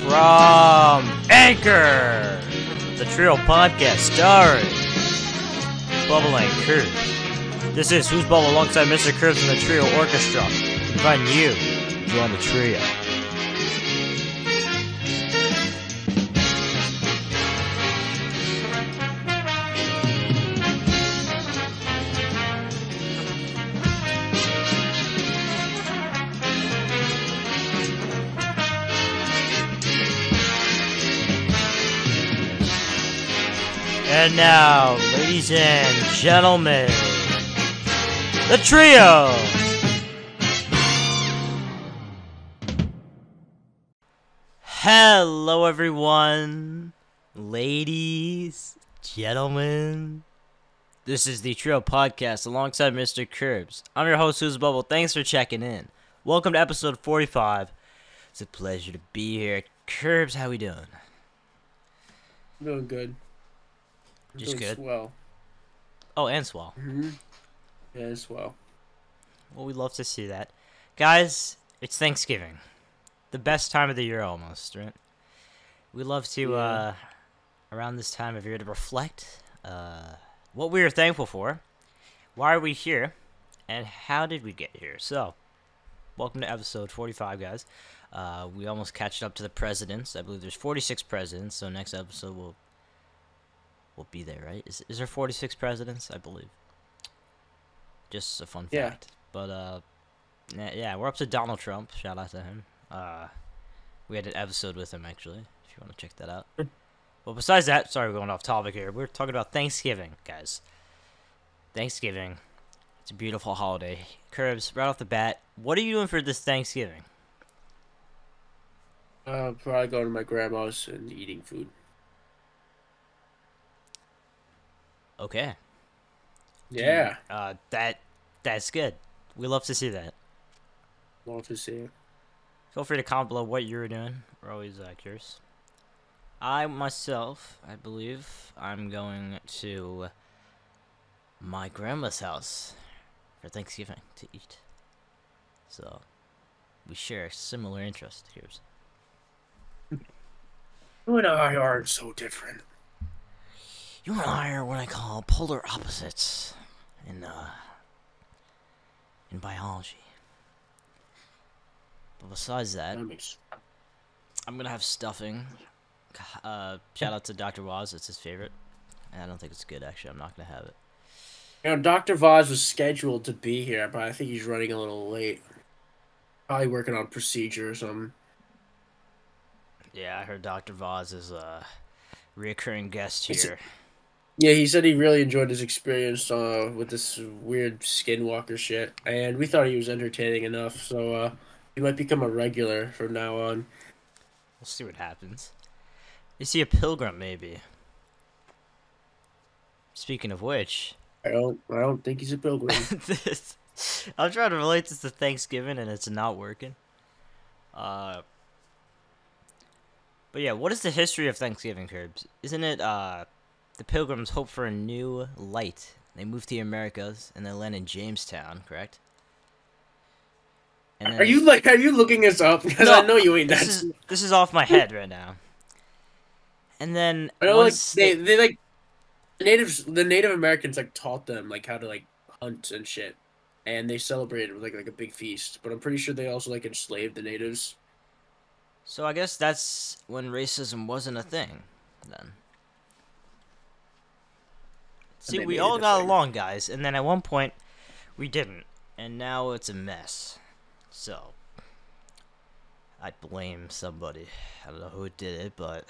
from Anchor, the Trio podcast starring Bubble and Curb. This is Who's Bubble alongside Mr. Curbs and the Trio Orchestra, inviting you to join the trio. And now, ladies and gentlemen, the trio! Hello everyone, ladies, gentlemen. This is the Trio podcast alongside Mr. Curbs. I'm your host, Who's Bubble. Thanks for checking in. Welcome to episode 45. It's a pleasure to be here. Curbs, how we doing? Doing good. Just good? Swell. Oh, and swell. Mm-hmm. Yeah, swell. Well, we love to see that. Guys, it's Thanksgiving. The best time of the year almost, right? We love to, around this time of year, to reflect what we are thankful for, why are we here, and how did we get here. So, welcome to episode 45, guys. We almost catched up to the presidents. I believe there's 46 presidents, so next episode we'll be there, right? Is there 46 presidents? I believe. Just a fun fact. But, yeah, we're up to Donald Trump. Shout out to him. We had an episode with him, actually, if you want to check that out. Well, besides that, sorry we're going off topic here. We're talking about Thanksgiving, guys. Thanksgiving. It's a beautiful holiday. Curbs, right off the bat, what are you doing for this Thanksgiving? Probably going to my grandma's and eating food. Okay. Yeah. That's good. We love to see that. Love to see it. Feel free to comment below what you're doing. We're always curious. I believe I'm going to my grandma's house for Thanksgiving to eat. So, we share a similar interest here. You and I are so different. You and I are what I call polar opposites in biology. But besides that, I'm gonna have stuffing. Shout out to Dr. Waz, it's his favorite. And I don't think it's good, actually. I'm not gonna have it. You know, Dr. Vaz was scheduled to be here, but I think he's running a little late. Probably working on procedure or something. Yeah, I heard Dr. Vaz is a reoccurring guest here. Yeah, he said he really enjoyed his experience with this weird skinwalker shit, and we thought he was entertaining enough, so he might become a regular from now on. We'll see what happens. Is he a pilgrim, maybe? Speaking of which, I don't think he's a pilgrim. I'm trying to relate this to Thanksgiving, and it's not working. But yeah, what is the history of Thanksgiving, Curbs? Isn't it the Pilgrims hope for a new light? They moved to the Americas and they land in Jamestown, correct? And then, are you looking this up? Because no, I know you ain't that. This is off my head right now. And then I know, like they like the Native Americans like taught them like how to like hunt and shit, and they celebrated with like a big feast. But I'm pretty sure they also like enslaved the natives. So I guess that's when racism wasn't a thing, then. See, we all got along, guys, and then at one point, we didn't, and now it's a mess. So, I blame somebody. I don't know who did it, but...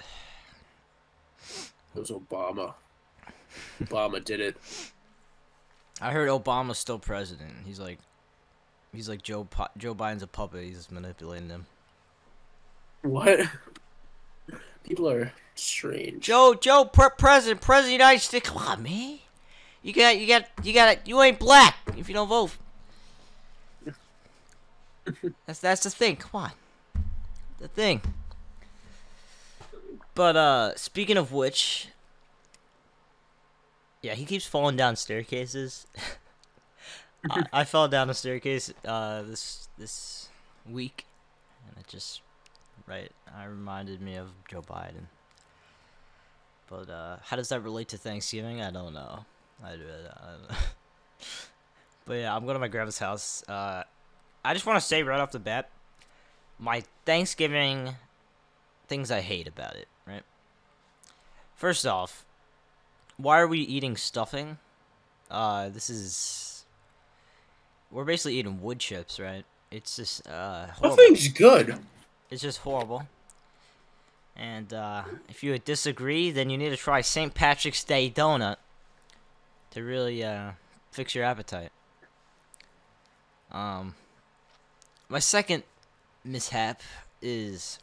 It was Obama. Obama did it. I heard Obama's still president. He's like Joe Biden's a puppet. He's manipulating him. What? People are strange. President of the United States. Come on, man. You ain't black if you don't vote. That's the thing. Come on. The thing. But, speaking of which, yeah, he keeps falling down staircases. I fell down a staircase, this week, and it just right? I reminded me of Joe Biden. But how does that relate to Thanksgiving? I don't know. I don't know. But yeah, I'm going to my grandma's house. I just want to say right off the bat, my Thanksgiving things I hate about it, right? First off, why are we eating stuffing? This is... We're basically eating wood chips, right? It's just, horrible. Nothing's good. It's just horrible. And, if you disagree, then you need to try St. Patrick's Day donut to really, fix your appetite. My second mishap is...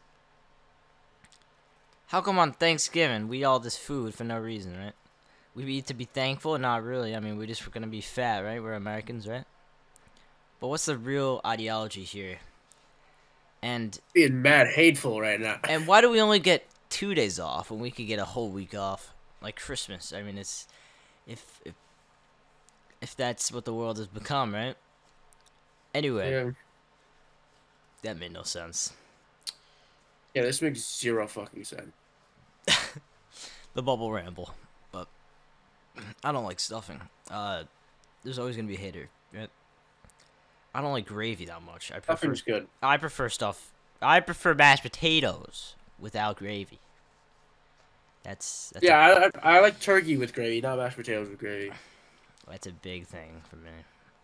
How come on Thanksgiving we eat all this food for no reason, right? We eat to be thankful? Not really. I mean, we're just gonna be fat, right? We're Americans, right? But what's the real ideology here? And Being mad hateful right now. and why do we only get 2 days off when we could get a whole week off, like Christmas? I mean, it's if that's what the world has become, right? Anyway, Yeah. that made no sense. Yeah, this makes zero fucking sense. The bubble ramble, but I don't like stuffing. There's always gonna be a hater, right? I don't like gravy that much. Stuffing's good. I prefer stuff. I prefer mashed potatoes without gravy. That's Yeah, I like turkey with gravy, not mashed potatoes with gravy. that's a big thing for me.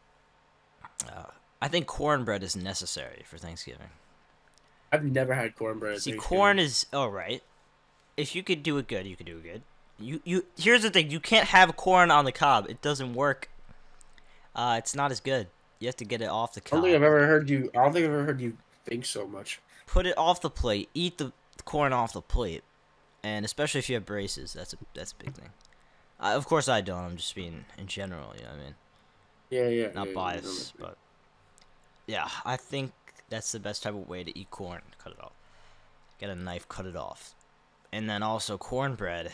I think cornbread is necessary for Thanksgiving. I've never had cornbread. at See, Thanksgiving. corn is alright. If you could do it good, you could do it good. You here's the thing, you can't have corn on the cob. It doesn't work. It's not as good. You have to get it off the I cob. don't think I've ever heard you. I don't think I've ever heard you think so much. Put it off the plate. Eat the corn off the plate. And especially if you have braces, that's a big thing. Of course I don't. I'm just being in general, you know what I mean? Yeah. Not yeah, biased, but yeah, I think that's the best type of way to eat corn. Cut it off. Get a knife, cut it off. And then also cornbread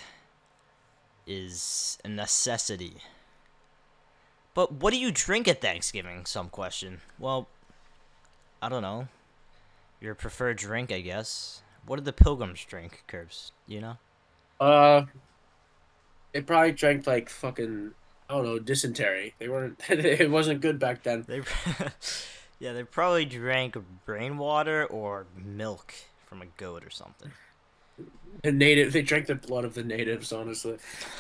is a necessity. But what do you drink at Thanksgiving? Some question. Well, I don't know. Your preferred drink, I guess. What did the Pilgrims drink, Curbs? You know? They probably drank like fucking, I don't know, dysentery. They weren't. It wasn't good back then. They, yeah, they probably drank rainwater or milk from a goat or something. They drank the blood of the natives. Honestly.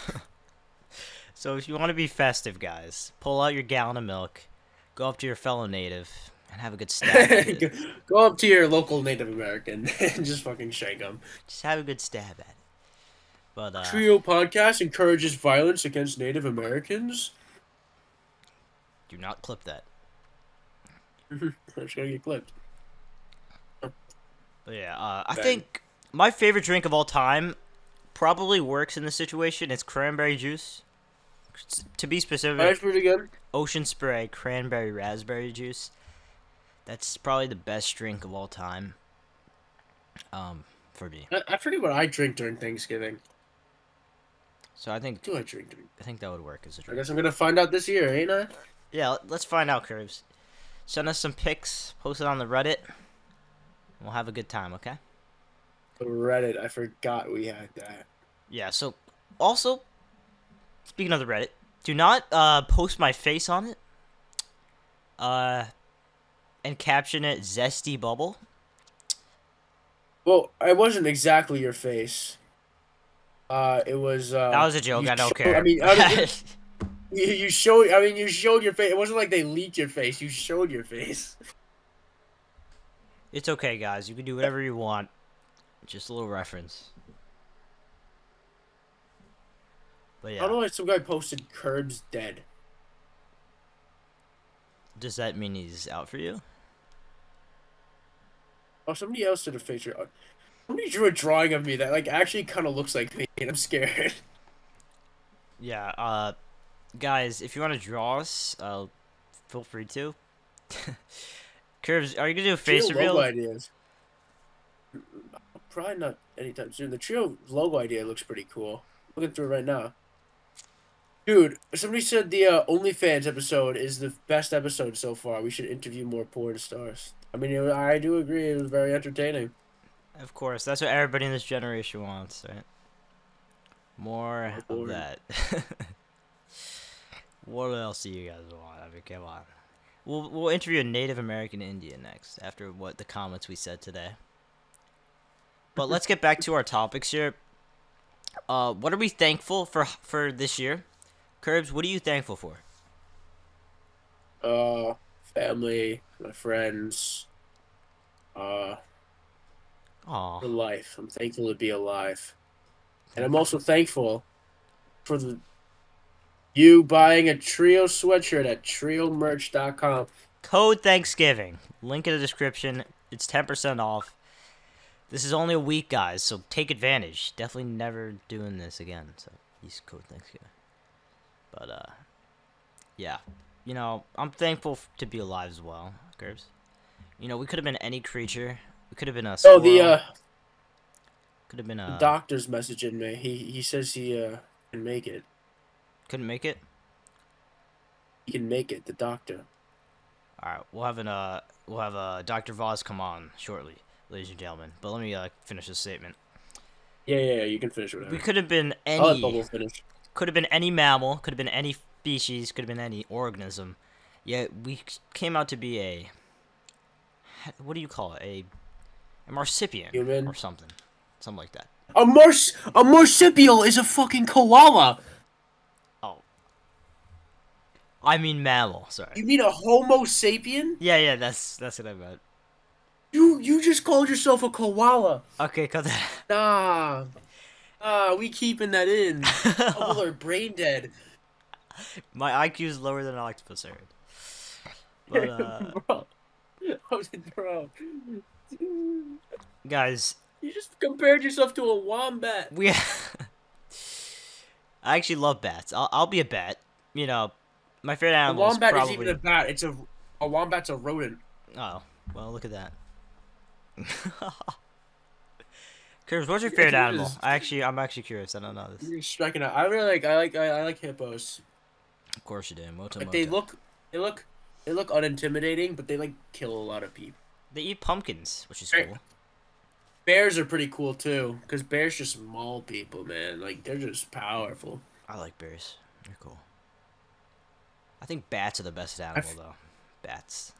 So if you want to be festive, guys, pull out your gallon of milk, go up to your fellow native, and have a good stab at it. Go up to your local Native American and just fucking shank them. Just have a good stab at it. But Trio podcast encourages violence against Native Americans. do not clip that. I'm just gonna get clipped. But yeah, I Bang. think my favorite drink of all time probably works in this situation. It's cranberry juice. To be specific, That's pretty good. Ocean Spray cranberry raspberry juice. That's probably the best drink of all time. For me. I forget what I drink during Thanksgiving. So I think What do I drink during? that would work as a I drink. guess I'm gonna find out this year, ain't I? Yeah, let's find out, Curves. Send us some pics, post it on the Reddit. And we'll have a good time, okay? Reddit. I forgot we had that. Yeah, so also, speaking of the Reddit, do not post my face on it. And caption it Zesty Bubble. Well, it wasn't exactly your face. It was. That was a joke, I don't care. I mean, you showed. I mean, you showed your face. It wasn't like they leaked your face. You showed your face. It's okay, guys. You can do whatever you want. Just a little reference. But I yeah, don't know why some guy posted Curbs dead. does that mean he's out for you? Oh, somebody else did a picture. Somebody drew a drawing of me that like actually kind of looks like me, and I'm scared. Yeah, guys, if you want to draw us, feel free to. Curves, are you gonna do a face Trio reveal? logo ideas. Probably not anytime soon. The Trio logo idea looks pretty cool. Looking through it right now. Dude, somebody said the OnlyFans episode is the best episode so far. We should interview more porn stars. I mean, I do agree. It was very entertaining. Of course, that's what everybody in this generation wants, right? More of that. What else do you guys want? I mean, come on. We'll interview a Native American Indian next after what the comments we said today. But let's get back to our topics here. What are we thankful for this year? Curbs, what are you thankful for? Family, my friends, for Aw. life. I'm thankful to be alive. And I'm also thankful for you buying a Trio sweatshirt at triomerch.com. Code Thanksgiving. Link in the description. It's 10% off. This is only a week, guys, so take advantage. Definitely never doing this again. So use code Thanksgiving. But yeah, you know, I'm thankful to be alive as well, Curbs. You know, we could have been any creature. We could have been a squirrel. Could have been a. The doctor's messaging me. He says he can make it. Couldn't make it. He can make it. The doctor. All right, we'll have Dr. Voss come on shortly, ladies and gentlemen. But let me finish this statement. Yeah. You can finish whatever. We could have been I'll let Bubble finish. Could have been any mammal. Could have been any species. Could have been any organism. Yet we came out to be a. What do you call it? A marsupial Human or something like that. A marsupial is a fucking koala. Oh. I mean mammal. Sorry. You mean a Homo sapien? Yeah. That's what I meant. You just called yourself a koala. Okay, cut that. We keeping that in. People are brain dead. My IQ is lower than an octopus, Aaron. But Bro. Guys, You just compared yourself to a wombat. I actually love bats. I'll be a bat. You know, my favorite animal A wombat is probably... isn't even a bat. A wombat's a rodent. Oh, well, look at that. Curbs, what's your favorite animal? I'm actually curious. I don't know this. You're striking out. I like hippos. Of course you did. Moto. They look unintimidating, but they like kill a lot of people. They eat pumpkins, which is cool. Bears are pretty cool too, because bears just maul people, man. Like they're just powerful. I like bears. They're cool. I think bats are the best animal though. Bats.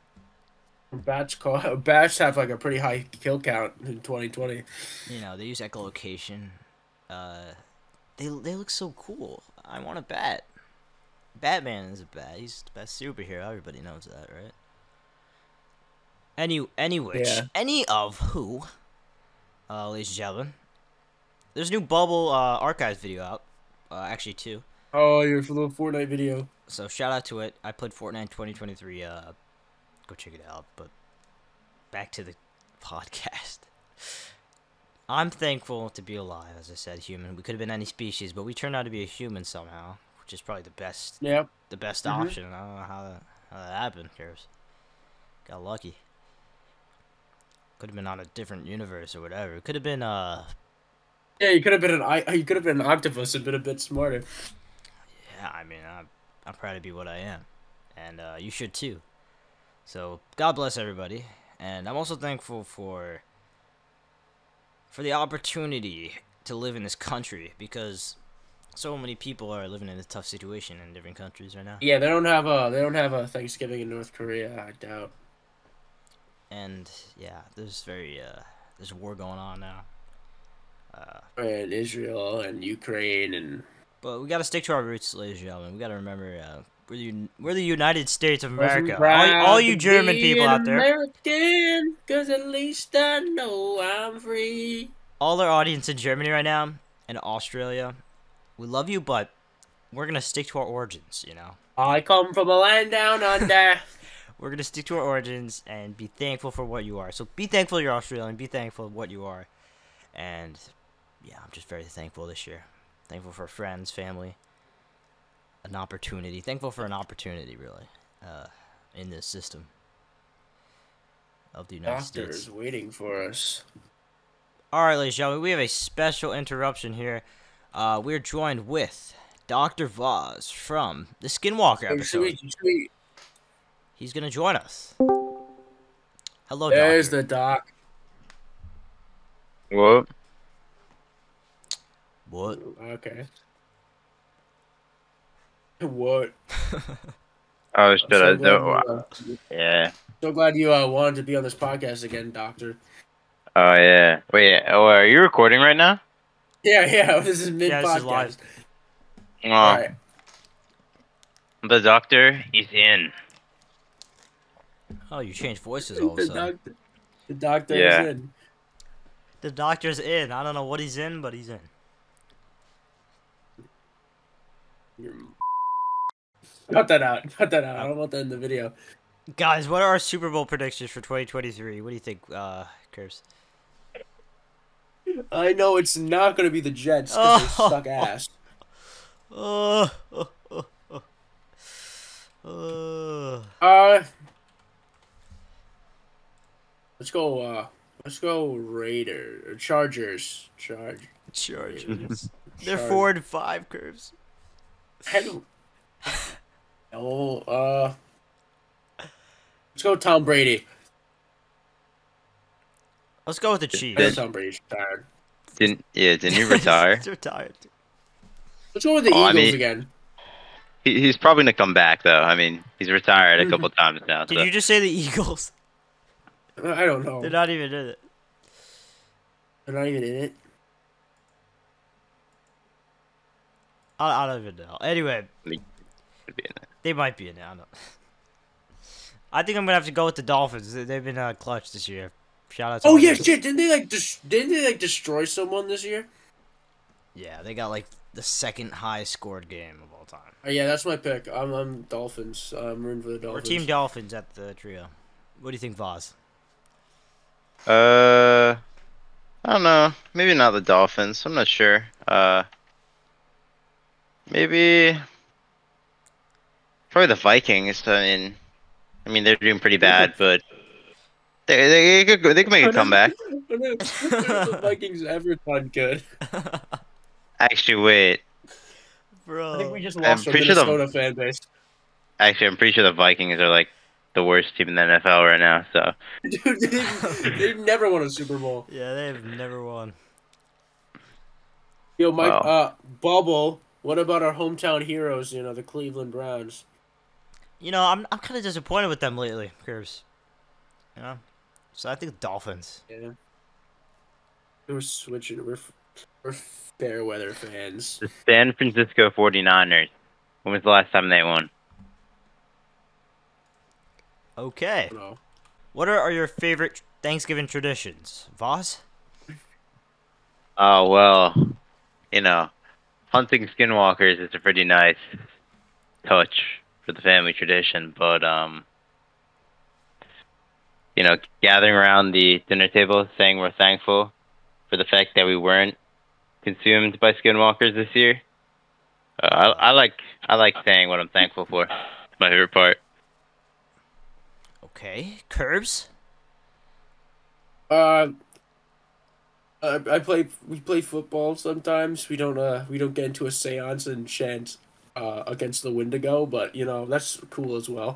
Bats have like a pretty high kill count in 2020. You know, they use echolocation. They look so cool. I want a bat. Batman is a bat. He's the best superhero. Everybody knows that, right? Any of who, ladies and gentlemen. There's a new Bubble Archives video out. Actually, two. Oh, your little Fortnite video. So shout out to it. I played Fortnite 2023. Go check it out. But back to the podcast. I'm thankful to be alive, as I said, human. We could have been any species, but we turned out to be a human somehow, which is probably the best. Yep. The best option. I don't know how that happened, Curves. Got lucky. Could have been on a different universe or whatever. It could have been Yeah, you could have been an octopus and been a bit smarter. Yeah, I mean, I'm proud to be what I am, and you should too. So God bless everybody, and I'm also thankful for the opportunity to live in this country, because so many people are living in a tough situation in different countries right now. Yeah, they don't have a Thanksgiving in North Korea, I doubt. And yeah, there's war going on now. And Israel and Ukraine and. But we gotta stick to our roots, ladies and gentlemen. We gotta remember we're the United States of America. All you German people out there. American, 'cause at least I know I'm free. All our audience in Germany right now and Australia, we love you, but we're gonna stick to our origins. You know. I come from a land down under. We're going to stick to our origins and be thankful for what you are. So be thankful you're Australian. Be thankful for what you are. And, yeah, I'm just very thankful this year. Thankful for friends, family, an opportunity. Thankful for an opportunity, really, in this system of the United States. Doctor is waiting for us. All right, ladies and gentlemen, we have a special interruption here. We're joined with Dr. Voss from the Skinwalker episode. He's going to join us. Hello, There's Doctor. the doc. What? What? Okay. What? Oh, I'm shit. I so glad don't. you. Yeah. So glad you wanted to be on this podcast again, Doctor. Oh, yeah. Wait. Oh, are you recording right now? Yeah, yeah. This is mid Yeah, this is live. podcast. Oh, All right. the doctor, he's in. Oh, you changed voices all of a The sudden. doctor. The doctor is Yeah. in. The doctor's in. I don't know what he's in, but he's in. Cut that out. Cut that out. I don't want that in the video. Guys, what are our Super Bowl predictions for 2023? What do you think, Curse? I know it's not going to be the Jets because they suck ass. Uh, Let's go. Let's go Raider or Chargers. Chargers. They're Chargers. 4-5, Curves. I don't. Oh, let's go Tom Brady. Let's go with the I know Chiefs. Tom Brady's retired. Didn't you retire? He's retired. Let's go with the Oh, I Eagles mean- again. He's probably gonna come back though. I mean, he's retired a couple times now. Did So. you just say the Eagles? I don't know. They're not even in it. They're not even in it. I don't even know. Anyway, Could be in it. they might be in it. I don't know. I think I'm gonna have to go with the Dolphins. They've been clutch this year. Shout out to Oh all yeah, those- shit! Didn't they like destroy someone this year? Yeah, they got like the second highest scored game of all time. Oh, yeah, that's my pick. I'm Dolphins. I'm rooting for the We're Dolphins. Team Dolphins at the trio. What do you think, Voz? I don't know. Maybe not the Dolphins. I'm not sure. Maybe probably the Vikings. I mean they're doing pretty bad, but they could make a comeback. When have the Vikings ever done good? Actually, wait. Bro. I think we just I'm lost our pretty sure the- Minnesota fan base. Actually, I'm pretty sure the Vikings are like the worst team in the NFL right now. So Dude, they've never won a Super Bowl. Yeah, they've never won. Yo, Mike, Wow. Bubble, what about our hometown heroes, you know, the Cleveland Browns? You know, I'm kind of disappointed with them lately, Curves. You know, so I think Dolphins. Yeah. We're switching. We're fair weather fans. the San Francisco 49ers. When was the last time they won? Okay. No. What are your favorite Thanksgiving traditions, Voz? Oh well, you know, hunting skinwalkers is a pretty nice touch for the family tradition, but you know, gathering around the dinner table, saying we're thankful for the fact that we weren't consumed by skinwalkers this year. I like saying what I'm thankful for. It's my favorite part. Okay, Curbs. We play football sometimes. We don't get into a séance and chant against the Wendigo, but you know, that's cool as well.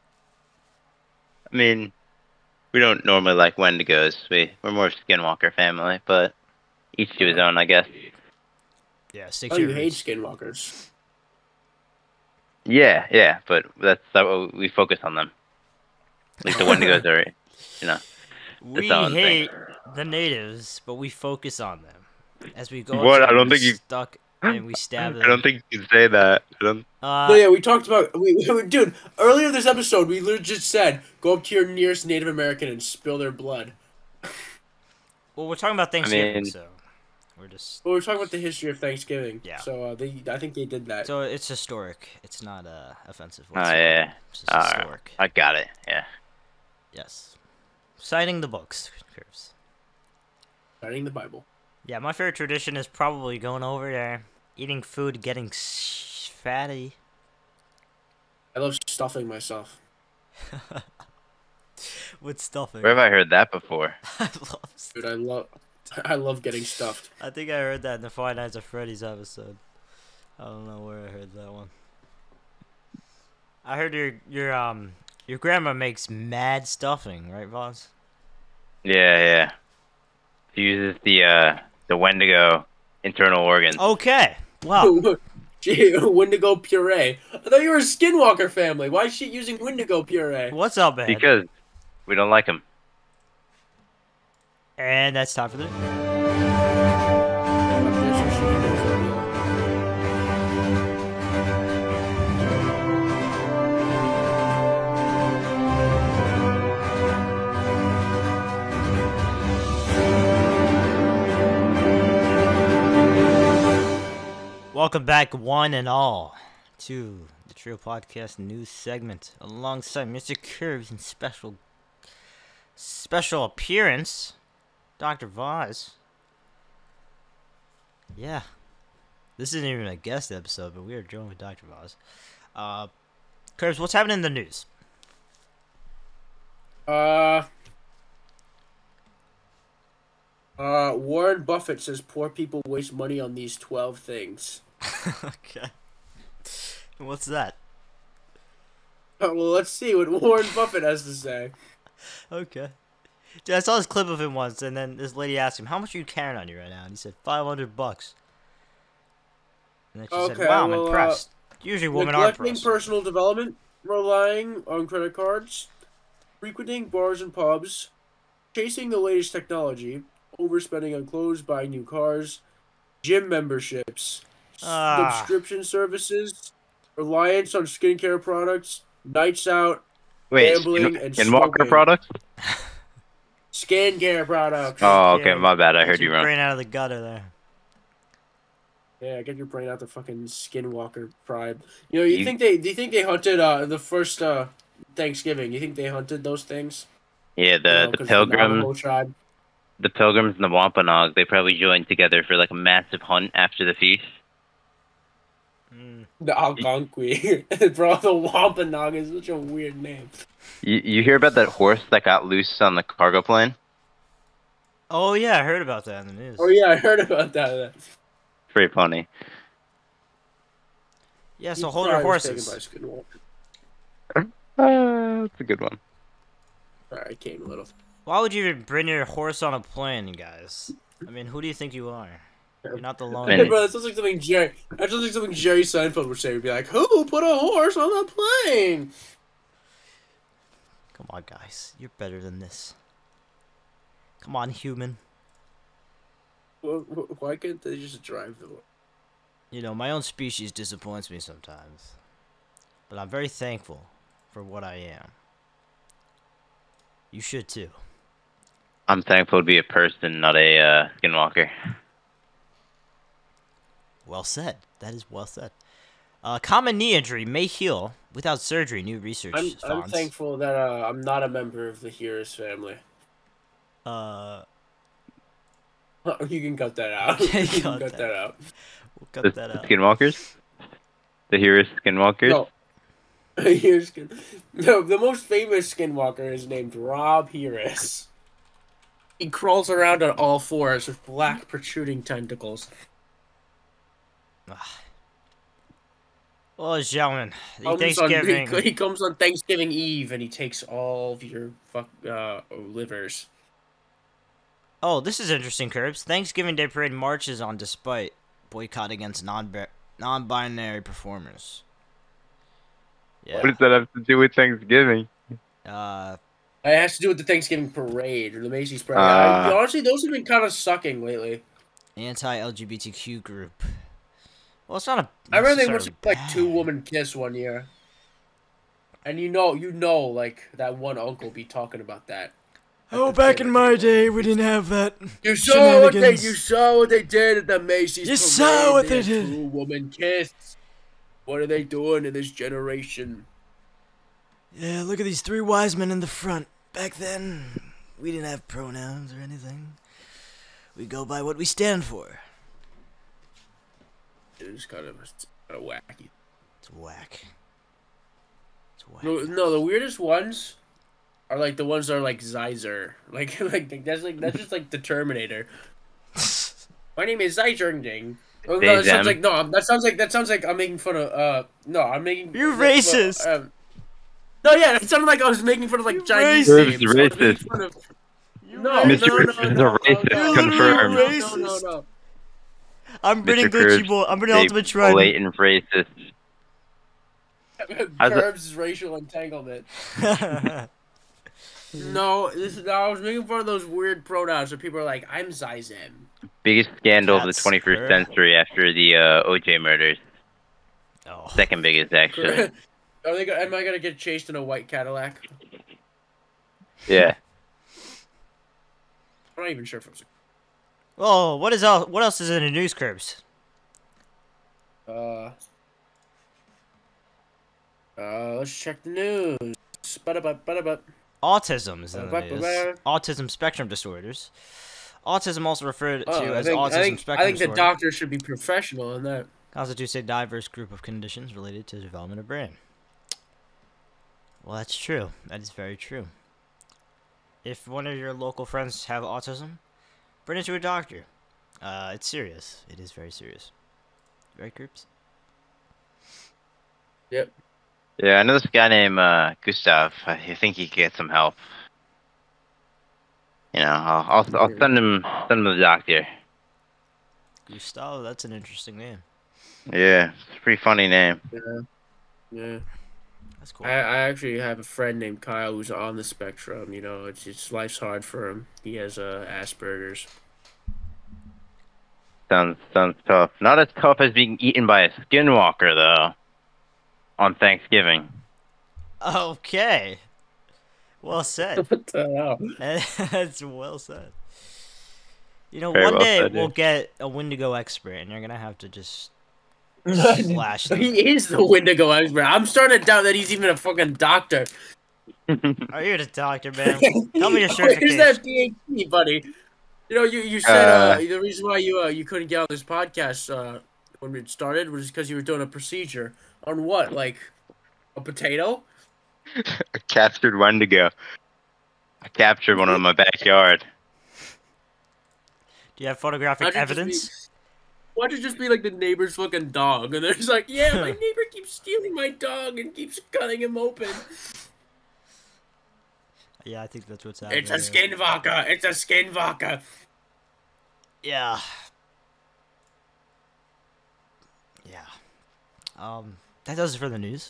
I mean, we don't normally like Wendigos. We're more of Skinwalker family, but each to his own, I guess. Yeah, stick Oh, to you your hate roots. skinwalkers. Yeah, but that's what we focus on them. At least the Wendigos are, you know. We own thing. hate the natives, but we focus on them. As we go What? up to I don't them, think you- stuck and we stab them. I don't think you can say that. I don't. No, yeah, we talked about dude, earlier this episode we literally just said go up to your nearest Native American and spill their blood. Well, we're talking about Thanksgiving, mean- so we're just. Well, we're talking about the history of Thanksgiving. Yeah. So I think they did that. So it's historic. It's not offensive. Oh whatsoever. yeah, It's just Alright. historic. I got it. Yeah. Yes. Citing the books, Curves. Writing the Bible. Yeah, my favorite tradition is probably going over there, eating food, getting fatty. I love stuffing myself. With stuffing. Where have I heard that before? I love Dude, I love getting stuffed. I think I heard that in the Five Nights at Freddy's episode. I don't know where I heard that one. I heard your grandma makes mad stuffing, right, Voz? Yeah. uses the Wendigo internal organs. Okay. Wow. Gee, Wendigo puree. I thought you were a Skinwalker family. Why is she using Wendigo puree? What's up, man? Because we don't like them. And that's time for the. Welcome back, one and all, to the Trio Podcast news segment, alongside Mr. Curbs and special appearance, Dr. Voz. Yeah, this isn't even a guest episode, but we are joined with Dr. Voz. Curbs, what's happening in the news? Warren Buffett says poor people waste money on these 12 things. Okay. What's that? Well, let's see what Warren Buffett has to say. Okay. Dude, I saw this clip of him once, and then this lady asked him, "How much are you carrying on you right now?" And he said, $500. And then she said, "Wow, I'm impressed." Usually women aren't Neglecting impressed. personal development, relying on credit cards, frequenting bars and pubs, chasing the latest technology, overspending on clothes, buying new cars, gym memberships, subscription services, reliance on skincare products, nights out, Wait, gambling, and Skinwalker smoking. products? Skincare products. Oh, okay, Yeah, my bad. I get heard you your wrong. brain out of the gutter there. Yeah, get your brain out the fucking Skinwalker tribe. You know, do you think they hunted the first Thanksgiving? You think they hunted those things? Yeah, the 'Cause pilgrims, Navajo tribe. the pilgrims and the Wampanoag, they probably joined together for like a massive hunt after the feast. The Algonquin. Bro, the Wampanoag is such a weird name. You hear about that horse that got loose on the cargo plane? Oh yeah, I heard about that in the news. Oh yeah, I heard about that. Pretty funny. Yeah, so He hold your probably was taken horses. by Skinwalker. That's a good one. Sorry, I came a little. Why would you even bring your horse on a plane, guys? I mean, who do you think you are? You're not the lone. Man. Hey, bro, that sounds like something Jerry. That sounds like something Jerry Seinfeld would say. He'd be like, "Who put a horse on a plane?" Come on, guys. You're better than this. Come on, human. Why can't they just drive the? You know, my own species disappoints me sometimes. But I'm very thankful for what I am. You should too. I'm thankful to be a person, not a skinwalker. Well said. That is well said. Common knee injury may heal without surgery, new research I'm finds. thankful that I'm not a member of the Heroes family. You can cut that out. Yeah, You can cut cut that. that out. We'll The, cut that the out. skinwalkers? The heroes skinwalkers? No. Here's no, the most famous Skinwalker is named Rob Hearess. He crawls around on all fours with black protruding tentacles. Well, gentlemen, the Comes Thanksgiving. he comes on Thanksgiving Eve and he takes all of your livers. Oh, this is interesting, Curbs. Thanksgiving Day Parade marches on despite boycott against non-binary performers. Yeah. What does that have to do with Thanksgiving? It has to do with the Thanksgiving parade or the Macy's parade. Honestly, those have been kind of sucking lately. Anti-LGBTQ group. Well, it's not a. I remember they necessarily went like bad. 2-woman kiss one year, and you know, like that one uncle be talking about that. Oh, back in my day, we didn't have that. You saw what Shenanigans. they did at the Macy's. You parade. saw what they had did. 2-woman kiss. What are they doing in this generation? Yeah, look at these three wise men in the front. Back then, we didn't have pronouns or anything. We go by what we stand for. It's kind of wacky. It's whack. It's whack. No, the weirdest ones are like the ones that are like Zeiser. Like that's just like the Terminator. My name is Zeisernding. Oh, no, that sounds like that sounds like I'm making fun of I'm making You're racist. No, yeah, it sounded like I was making fun of like Chinese racist. names. I was making Racist. fun of- No, Mr. no, Krabs no, is a no, racist. no, Confirmed. no, no, no, no. I'm bringing Mr. Gucci Krabs Boy. I'm bringing is Ultimate a Shred. blatant racist. How's it- Curbs racial entanglement. No, I was making fun of those weird pronouns where people are like, I'm Zizem. Biggest scandal of the Cats, 21st her. century after the OJ murders. Oh. Second biggest, actually. Am I gonna get chased in a white Cadillac? Yeah. I'm not even sure if it was. Oh, what else is in the news, Curbs? Let's check the news. Ba-da-ba. Autism is in the news. Autism spectrum disorders. Autism, also referred to as autism spectrum I think the disorder, doctor should be professional in that. constitutes a diverse group of conditions related to the development of brain. Well, that's true. That is very true. If one of your local friends have autism, bring it to a doctor. It's serious. It is very serious. Right, groups? Yep. Yeah, I know this guy named Gustav. I think he could get some help. You know, I'll send him to the doctor. Gustavo, that's an interesting name. Yeah, it's a pretty funny name. Yeah. That's cool. I actually have a friend named Kyle who's on the spectrum. You know, it's life's hard for him. He has Asperger's. Sounds tough. Not as tough as being eaten by a skinwalker, though. On Thanksgiving. Okay. Well said. What the hell? That's well said. You know, Very one well day said, we'll dude. get a Wendigo expert, and you're gonna have to just slash them. He is the Wendigo expert. I'm starting to doubt that he's even a fucking doctor. Are you the doctor, man? Tell me your Where's certification. that PhD, buddy? You know, you said the reason why you couldn't get on this podcast when it started was because you were doing a procedure on what, like a potato? I captured Wendigo. I captured one in my backyard. Do you have photographic Why'd it just evidence? Why'd it just be like the neighbor's fucking dog? And they're just like, yeah, my neighbor keeps stealing my dog and keeps cutting him open. Yeah, I think that's what's happening. It's a skinwalker. It's a skinwalker. Yeah. Yeah. That does it for the news.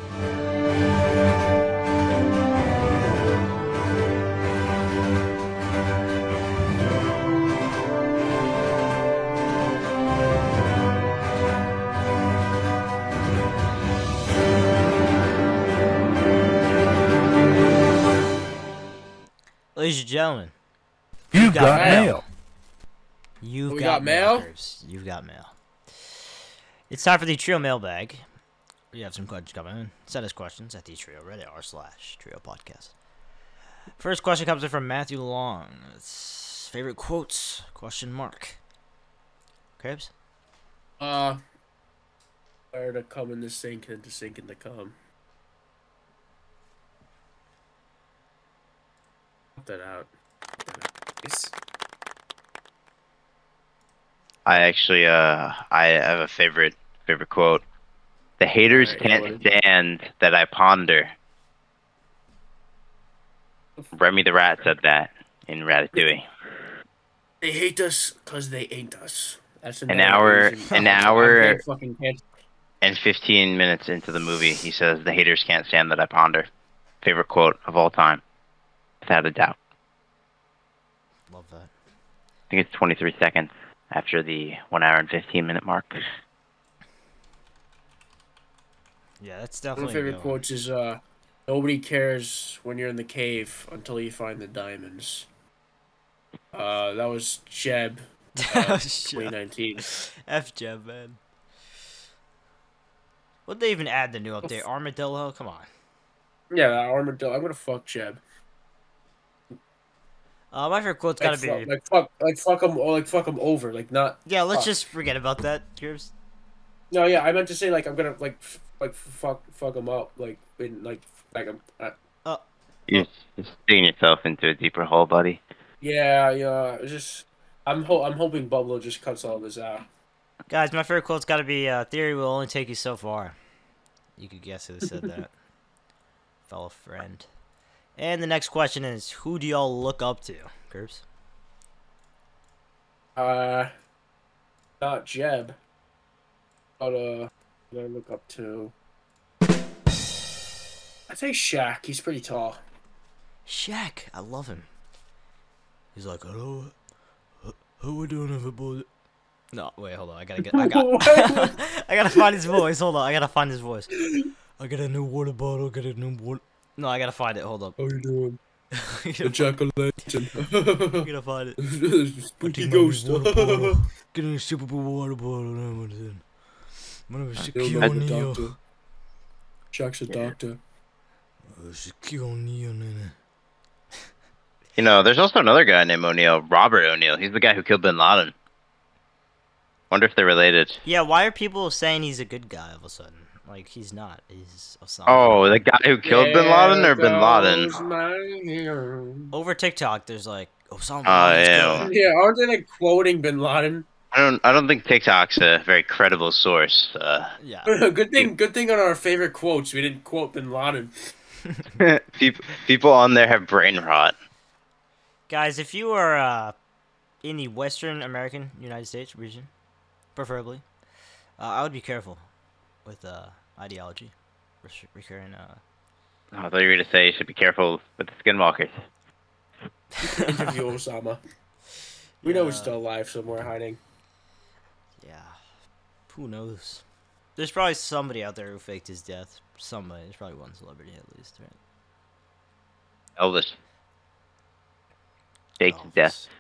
Ladies and gentlemen, You've got got mail. mail. you've We got got mail? Curbs. You've got mail. It's time for the trio mailbag. We have some questions coming in. Send us questions at the trio Reddit/trio podcast. First question comes in from Matthew Long. It's favorite quotes? Question mark. Crabs? Better to come in the sink than to sink in the cum. Cut that out. I actually, I have a favorite quote. The haters Alright, can't what is it? stand that I ponder. Remy the Rat said that in Ratatouille. They hate us because they ain't us. That's An hour Fucking can't. and 15 minutes into the movie, he says, the haters can't stand that I ponder. Favorite quote of all time. Without a doubt. Love that. I think it's 23 seconds after the 1 hour and 15 minute mark. Yeah, that's One of my definitely a favorite good one. quotes is nobody cares when you're in the cave until you find the diamonds. That was Jeb, Oh, shit. 2019. F Jeb, man. What'd they even add the new update? Armadillo? Come on. Yeah, that armadillo. I'm gonna fuck Jeb. My favorite quote's gotta be... Fuck him over. Like not. Yeah, let's fuck. just forget about that, Curbs. No, yeah, I meant to say like I'm gonna fuck him up You're just digging yourself into a deeper hole, buddy. yeah. It's just I'm hoping Bublo just cuts all this out. Guys, my favorite quote's gotta be, theory will only take you so far. You could guess who said that. Fellow friend. And the next question is, who do y'all look up to, Curbs? Not Jeb. But who do I look up to? I'd say Shaq. He's pretty tall. Shaq, I love him. He's like, hello, how we doing, everybody? No, wait, hold on. I gotta find his voice. Hold on, I gotta find his voice. I got a new water bottle. Got a new water. No, I gotta find it. Hold up. How you doing? I The Jack-o'-lantern. gotta find it. Spooky Take my ghost. new water bottle. Get a super water bottle. My name is Shaquille O'Neal. Shaq's a doctor. Shaquille O'Neal, man. You know, there's also another guy named O'Neal, Robert O'Neal. He's the guy who killed Bin Laden. Wonder if they're related. Yeah, why are people saying he's a good guy all of a sudden? Like, he's not. He's Osama. Oh, the guy who killed Bin Laden or Bin Laden? Over TikTok, there's like Osama. Oh, Bin Laden's yeah. good. Yeah, aren't they like quoting Bin Laden? I don't think TikTok's a very credible source. Yeah. Good thing on our favorite quotes we didn't quote Bin Laden. People on there have brain rot. Guys, if you are in the Western American United States region, preferably, I would be careful with ideology. Recurring. I thought you were going to say you should be careful with the skinwalkers. Interview Osama. We know he's Yeah. still alive somewhere hiding. Yeah. Who knows? There's probably somebody out there who faked his death. Somebody. There's probably one celebrity at least, right? Elvis. Faked Elvis. death.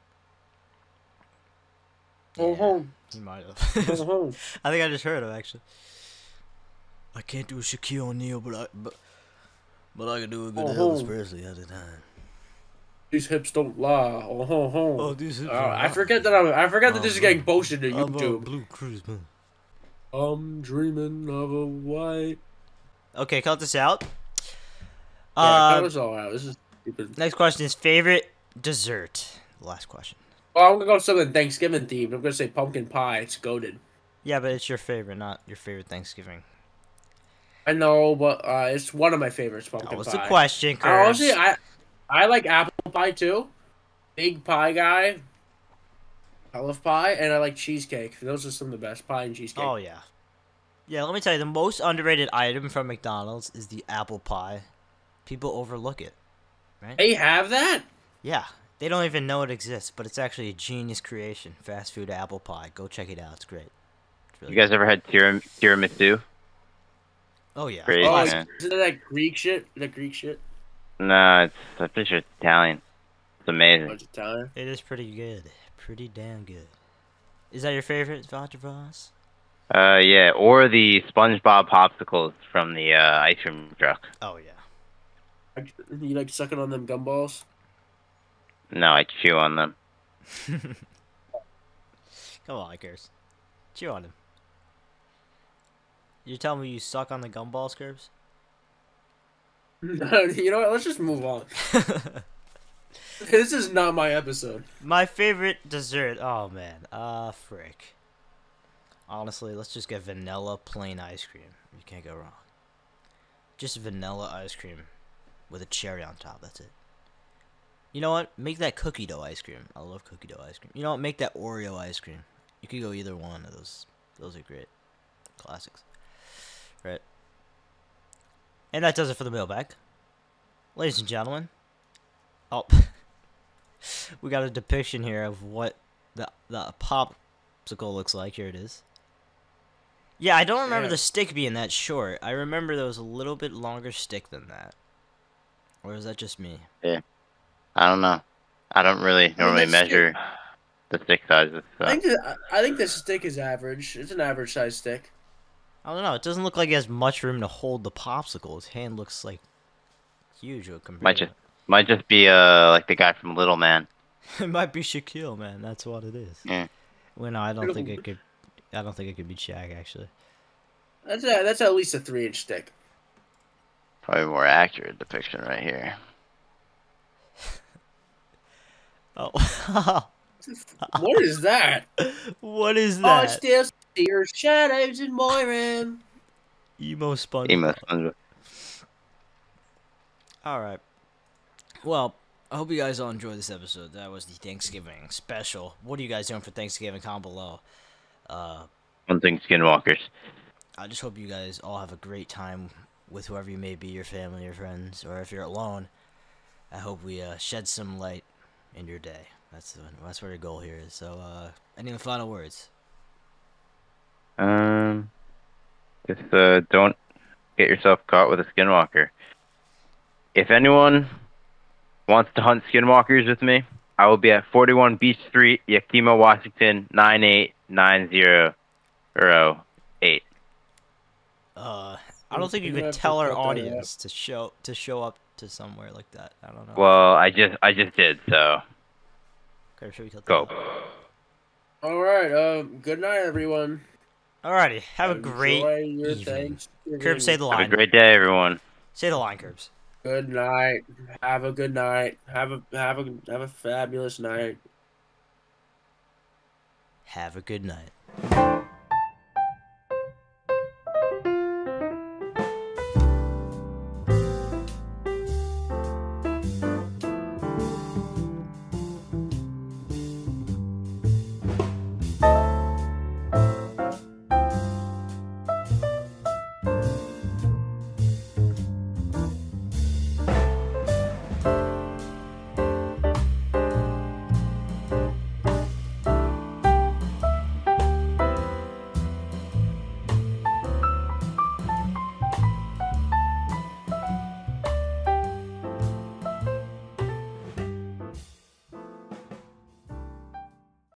Go Yeah, home. he might have. Go home. I think I just heard him actually. I can't do Shaquille O'Neal, but I can do a good Elvis Presley at the time. These hips don't lie. Oh, ho, ho. Oh, this is. I forget that this is getting posted to YouTube. Blue Cruise, man. I'm dreaming of a white. Okay, cut this out. Yeah, cut us all out. This is stupid. Next question is favorite dessert. Last question. Well, I'm gonna go with something Thanksgiving themed. I'm gonna say pumpkin pie. It's goated. Yeah, but it's your favorite, not your favorite Thanksgiving. I know, but it's one of my favorites. Pumpkin What's pie. the question, Honestly, Curse? I like apple pie too. Big pie guy. I love pie, and I like cheesecake. Those are some of the best pie and cheesecake. Oh, yeah. Yeah, let me tell you, the most underrated item from McDonald's is the apple pie. People overlook it, right? They have that? Yeah, they don't even know it exists, but it's actually a genius creation. Fast food apple pie. Go check it out. It's great. It's really You guys ever had tiramisu? good. Oh, yeah. Great. Oh, Yeah. isn't that Greek shit? That Greek shit? No, I'm pretty sure it's Italian. It's Oh, amazing. it's Italian. It is pretty good. Pretty damn good. Is that your favorite, Dr. Voss? Yeah, or the SpongeBob popsicles from the ice cream truck. Oh, yeah. You like sucking on them gumballs? No, I chew on them. Come on, Curse. Chew on him. You're telling me you suck on the gumballs, Curbs? You know what? Let's just move on. This is not my episode. My favorite dessert. Oh, man. Frick. Honestly, let's just get vanilla plain ice cream. You can't go wrong. Just vanilla ice cream with a cherry on top. That's it. You know what? Make that cookie dough ice cream. I love cookie dough ice cream. You know what? Make that Oreo ice cream. You could go either one of those. Those are great. Classics. Right. And that does it for the mailbag. Ladies and gentlemen. Oh. We got a depiction here of what the popsicle looks like. Here it is. Yeah, I don't remember Yeah. the stick being that short. I remember there was a little bit longer stick than that. Or is that just me? I don't know. I don't really normally the stick- measure the stick sizes. So. I think the stick is average. It's an average size stick. I don't know. It doesn't look like it has much room to hold the popsicle. His hand looks like huge compared Might just be like the guy from Little Man. It might be Shaquille, man. That's what it is. Yeah. Well, no, I don't think it could. I don't think it could be Shaq, actually. That's at least a 3-inch stick. Probably more accurate depiction right here. Oh. What is that? What is I that? still see your shadows in my room. Emo SpongeBob. Emo SpongeBob. All right. Well, I hope you guys all enjoyed this episode. That was the Thanksgiving special. What are you guys doing for Thanksgiving? Comment below. One thing, Skinwalkers. I just hope you guys all have a great time with whoever you may be, your family, your friends, or if you're alone. I hope we shed some light in your day. That's what your goal here is. So, any final words? Just don't get yourself caught with a Skinwalker. If anyone wants to hunt Skinwalkers with me, I will be at 41 Beach Street, Yakima, Washington, 98908. I don't think you could tell our audience to show up to somewhere like that. I don't know. Well, I just did, so Okay, should we cut that go. out? All right. Good night, everyone. Alrighty, have a Enjoy great your evening. Thanksgiving. Curbs, say the Have a line. great day, everyone. Say the line, Curbs. Good night. Have a good night. Have a fabulous night. Have a good night.